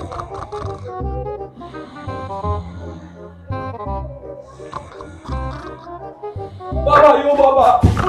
बाबा यो बाबा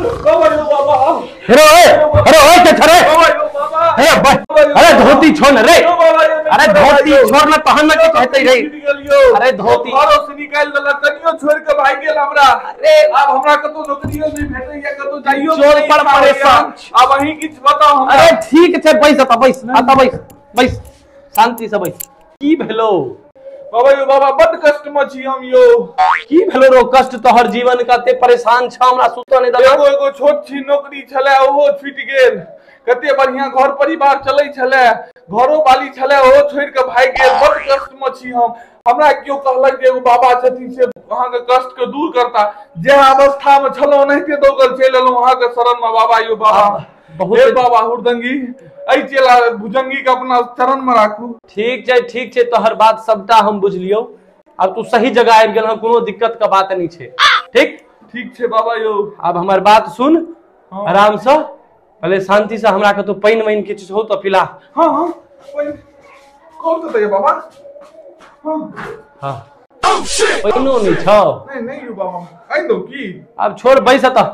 अरे क्या करे? अरे धोती छोड़ रे, अरे धोती छोड़ ना पहन ना के कहते रही। अरे धोती घरों से निकाल देला, कनियो छोड़ के भाग गेल हमरा। अरे अब हमरा कतो नौकरियो नहीं भेटै या कतो जाइयो चोर पर परेशान। अब वही कुछ बताओ हमरा। अरे ठीक छै, बैस बैस शांति से बैस। की भेलो बाबा यो बाबा बड कष्ट में छी हम यो। की भेलो रो? कष्ट तोहर जीवन कते परेशान छ, हमरा सुतो नै देला। एगो छोट छी नौकरी छले, ओहो छूट गेल। कते बढ़िया घर परिवार चलै छले, घरो वाली छले, ओहो छोड़ के भाग गेल। बड कष्ट में छी हम। हमरा क्यों कहलक जे एगो बाबा छथिन से अहाँ के कष्ट के दूर करता। जे अवस्था में छलो ओनाहिते दौगल चलि एलहुं अहाँ के शरण में। बाबा यो बाबा बहुत बाबा हुरदंगी ऐ चेला भुजंगी के अपना चरण में राखू। ठीक छै तोहर बात सबटा हम बुझलियो। अब तू सही जगह आबि गेल, कोनो दिक्कत का बात नहीं छै। ठीक छै बाबा यो। अब हमार बात सुन आराम से, पहले शांति से। हमरा के तो पानी वाइन किछ हो तो पिला। हां पानी कौन तो बाबा? हां पाइनो नहीं छौ? नहीं यो बाबा आई दो की। अब छोड़ बैस त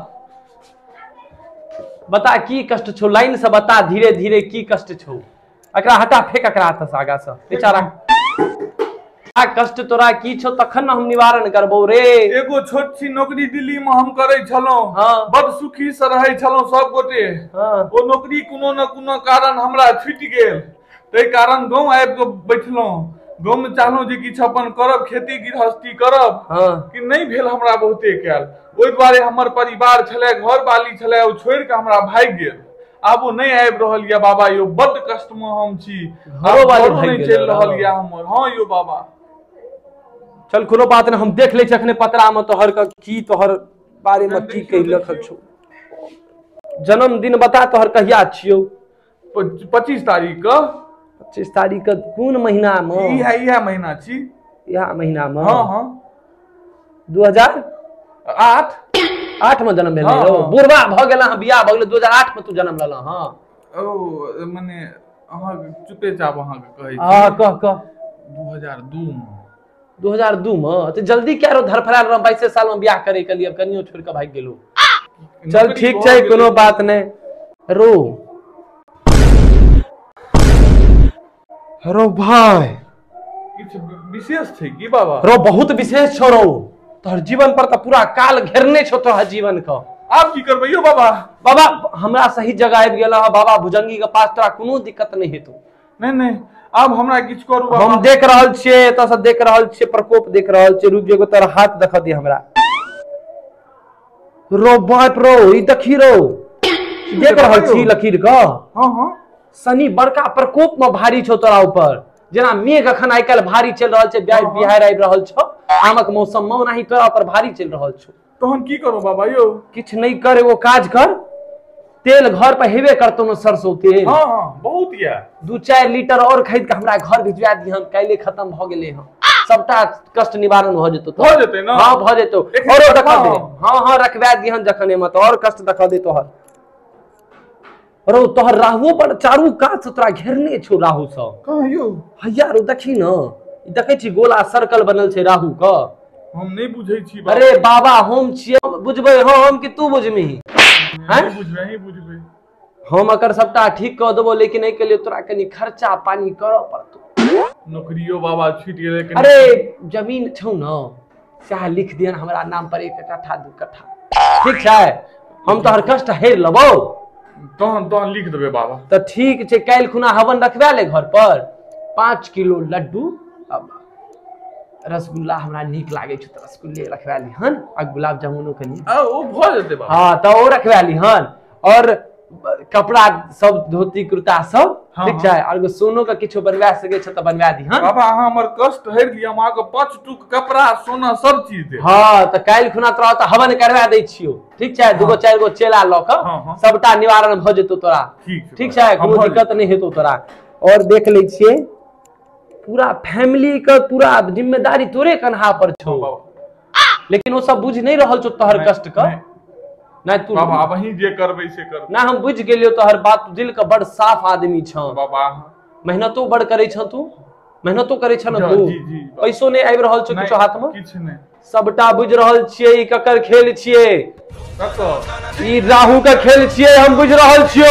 बता की कष्ट छौ, लाइन से बता धीरे धीरे की कष्ट छौ। एकरा हटा फेंक, एकरा हाथ से आगा से बेचारा। आ कष्ट तोरा की छौ तखन न हम निवारण करबो रे। एगो छोट सी नौकरी दिल्ली में हम करे छलौ, बड सुखी से रहे छलौ सब गोटे। ओ नौकरी कोनो न कोनो कारण हमरा छूट गेल, तै कारण गांव आबि के बैठलौ। गांव में चाहलौ जे किछ अपन करब, खेती गृहस्थी करब, कि नहीं भेल हमरा बहुते कैल। ओइ द्वारे हमर परिवार छले, घर वाली छले, ओ छोड़ के हमरा भाग गेल। आब वो नहीं आबि रहल या बाबा यो। बड कष्ट में हम छी, घरो वाली नहीं चल रहल या हमर। हां यो बाबा चल कोनो बात नहीं, हम देख ले अखने पतरा में तोहर का की तोहर बारे में की कहि लिखल छौ। जन्मदिन बता तोहर कहिया छियो? 25 तारीख का। 25 तारीख का कोन महीना में? इहा महीना छी। इहा महीना में? हां 2008 में जन्म भेल रो। बुढ़वा भ गेला, बियाह भ गेल 2008 में तू जन्म लेला। हां ओ माने अहाँ चुपे चाप अहाँ के कहै छी। हां कह 2002 में तो जल्दी क्या रो धरफराल रह। 22 साल में बियाह करे के लिए कनियो छोड़ के भाग गेलो। चल ठीक छै कोनो बात नहीं। रो भाई किछ विशेष छै की बाबा? रो बहुत विशेष छौ रो। तोहर जीवन पर तो पूरा काल घेरने छौ तोहर जीवन का। आप की करबै यो बाबा? बाबा हमरा सही जगह आबि गेला। बाबा भुजंगी के पास तोरा कोनो दिक्कत नहीं हेतौ। नहीं अब हमरा किछ करू बाबा। हम देख रहल छियै, एतऽ से देख रहल छियै, प्रकोप देख रहल छियै। रुक जेगो तोरा हाथ देखा दे हमरा। रो बाप रो ई देखी रो, देख रहल छी लकीर का। हां शनि बड़का प्रकोप में भारी छौ तोरा ऊपर। जेना मेघ अखन आइ काल्हि भारी चल रहल छै, बिहार आबि रहल छौ, आमक मौसम में ओनाही तोरा ऊपर भारी चल रहल छौ। तहन की करू बाबा यो? किछ नहीं कर, एगो काज कर, तेल घर पर हेबे करतौ न सरसों तेल। हां बहुत या 2-4 लीटर और खरीद के हमरा घर भिजवा दिहन। काल्हि खत्म भ गेलै हन, सबटा कष्ट निवारण भ जेतौ। भ जेतै न? हां भ जेतौ। औरो देखा दे। हां रखवा दिहन जखन एमे त और कष्ट देखा दे तोहर। रो तोहर राहुओ पर चारू कात से तोरा घेरने छौ राहु स। कहां यो? हैया रो देखी न, ई देखै छी गोला सर्कल बनल छै राहु का। हम नहीं बुझै छी बाबा। अरे बाबा हम छियै, बुझबै हम कि तू बुझमी? बुझबै हम अकर सबटा ठीक कह देबो, लेकिन एहि के लिए तोरा कनी खर्चा पानी करऽ पड़तौ। नौकरियो बाबा छूट गेलै। अरे जमीन छौ न, चाहे लिख दियन हमरा नाम पर 1 कट्ठा 2 कट्ठा। ठीक छै, हम तोहर कष्ट हेर लेबो। तहन लिख देबै बाबा। तो ठीक छै, काल्हि खुना हवन रखवा ले घर पर। 5 किलो लड्डू, रसगुल्ला हमरा नीक लागे छै, रसगुल्ले रखवा लीहन। आ गुलाब जामुनो कनी ओ भ जेतै बाबा। हां तो ओ रखवा लीहन। और कपड़ा सब धोती कुर्ता सब ठीक छै। और सोनो का किछो बनवा सके छ त बनवा दीहन। बाबा अहाँ हमर कष्ट हेर दिया, हम अहाँ के 5 टुक कपड़ा सोना सब चीज दे। हां तो काल्हि खुना तोरा त हवन करवा दै छियो। ठीक छै, 2-4 गो चेला ल क सबटा निवारण भ जेतौ तोरा। ठीक छै, कोनो दिक्कत नहीं हेतौ तोरा। और देख ले छियै पूरा फैमिली का पूरा जिम्मेदारी तोरे कन्हा पर छौ। लेकिन वो सब बुझ नहीं रहल छौ तोहर कष्ट का। नहीं तू बाबा वही जे करबै से कर। ना हम बुझ गेलियो तोहर बात, दिल का बड़ साफ आदमी छौ बाबा। मेहनतो बड़ करे छौ तू। मेहनतो करे छ न तू पैसो नहीं आबि रहल छौ किछो हाथ में किछ नहीं सबटा बुझ रहल छियै ई ककर खेल छियै ई राहु का खेल छियै हम बुझ रहल छियो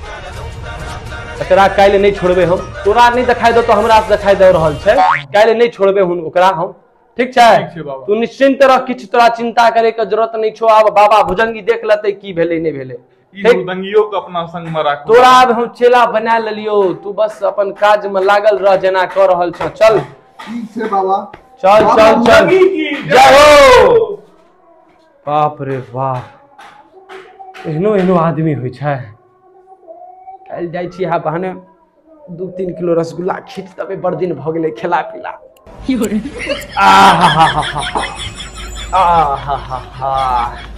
एकरा काल्हि नहीं छोड़बे हम तोरा नहीं दिखाई दो तो हमरा से दिखाई दे रहल छै काल्हि नहीं छोड़बे हुन ओकरा हम ठीक छै तू निश्चिंत रह किछ तोरा चिंता करे के जरूरत नहीं छो आब बाबा भुजंगी देख लेतै की भेलै नहीं भेलै भुजंगियो के अपना संग में राख तोरा अब हम चेला बना लेलियो तू बस अपन काज में लागल रह जेना कर रहल छ चल ठीक छै बाबा चल चल चल जय हो बाप रे वाह एहनो एहनो आदमी होइ छै काल्हि जाइ छी हा बहाने 2-3 किलो रसगुल्ला खींच देबै बड़ दिन भऽ गेलै खेला पीला आ हा हा हा हा